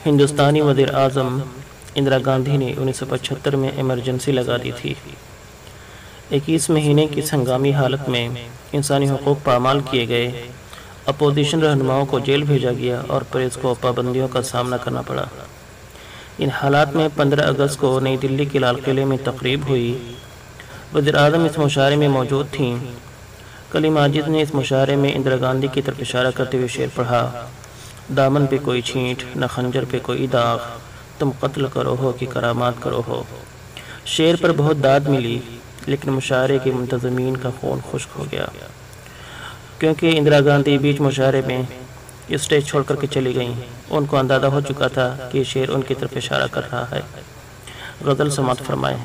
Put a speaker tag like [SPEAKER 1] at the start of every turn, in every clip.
[SPEAKER 1] ہندوستانی وزیر اعظم اندرا گاندھی نے 1975 میں ایمرجنسی لگا دی تھی۔ 21 مہینے کی ہنگامی حالت میں انسانی حقوق پامال کیے گئے، اپوزیشن رہنماؤں کو جیل بھیجا گیا اور پریس کو پابندیوں کا سامنا کرنا پڑا۔ ان حالات میں 15 اگست کو نئی دلی کے لال قلعے میں تقریب ہوئی۔ وزیر اعظم اس مشاعرے میں موجود تھیں۔ کلی ماجد نے اس مشاعرے میں اندرا گاندھی کی طرف اشارہ کرتے ہوئے شعر پڑھا: دامن پہ کوئی چھینٹ نہ خنجر پہ کوئی داغ، تم قتل کرو ہو کہ کرامات کرو ہو۔ شعر پر بہت داد ملی، لیکن مشاعرے کے منتظمین کا خون خشک ہو گیا، کیونکہ اندرا گاندھی بیچ مشاعرے میں اسٹیج چھوڑ کر کے چلی گئیں۔ ان کو اندازہ ہو چکا تھا کہ یہ شعر ان کی طرف اشارہ کر رہا ہے۔ غزل سماعت فرمائیں: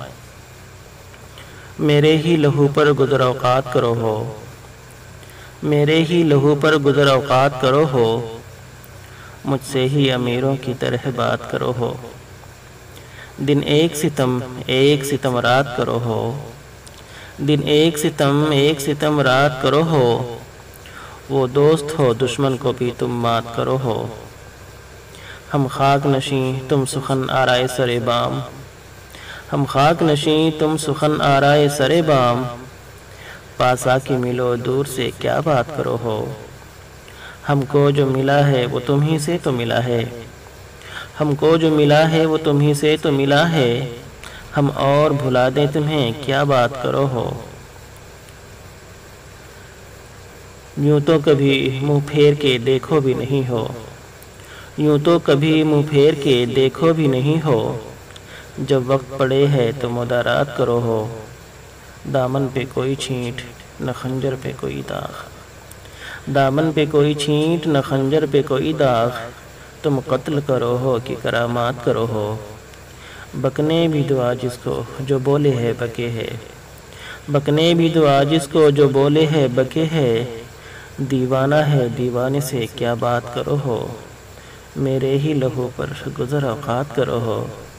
[SPEAKER 1] میرے ہی لہو پر گزر اوقات کرو ہو، میرے ہی لہو پر گزر اوقات کرو ہو، مجھ سے ہی امیروں کی طرح بات کرو ہو۔ دن ایک ستم رات کرو ہو، دن ایک ستم رات کرو ہو، وہ دوست ہو دشمن کو بھی تم مات کرو ہو۔ ہم خاک نشیں تم سخن آرائے سر بام، ہم خاک نشیں تم سخن آرائے سر بام، پاس آ کے ملو دور سے کیا بات کرو ہو۔ ہم کو جو ملا ہے وہ تم ہی سے تو ملا ہے، ہم کو جو ملا ہے وہ تم ہی سے تو ملا ہے، ہم اور بھلا دیں تمہیں کیا بات کرو ہو۔ یوں تو کبھی منہ پھیر کے دیکھو بھی نہیں ہو، یوں تو کبھی منہ پھیر کے دیکھو بھی نہیں ہو، جب وقت پڑے ہے تو مدارات کرو ہو۔ دامن پہ کوئی چھینٹ نہ خنجر پہ کوئی داغ، دامن پہ کوئی چھینٹ نہ خنجر پہ کوئی داغ، تم قتل کرو ہو کہ کرامات کرو ہو۔ بکنے بھی دعا جس کو جو بولے ہے بکے ہے، بکنے بھی دعا جس کو جو بولے ہے بکے ہے، دیوانہ ہے دیوانے سے کیا بات کرو ہو، میرے ہی لہو پر گزر اوقات کرو ہو۔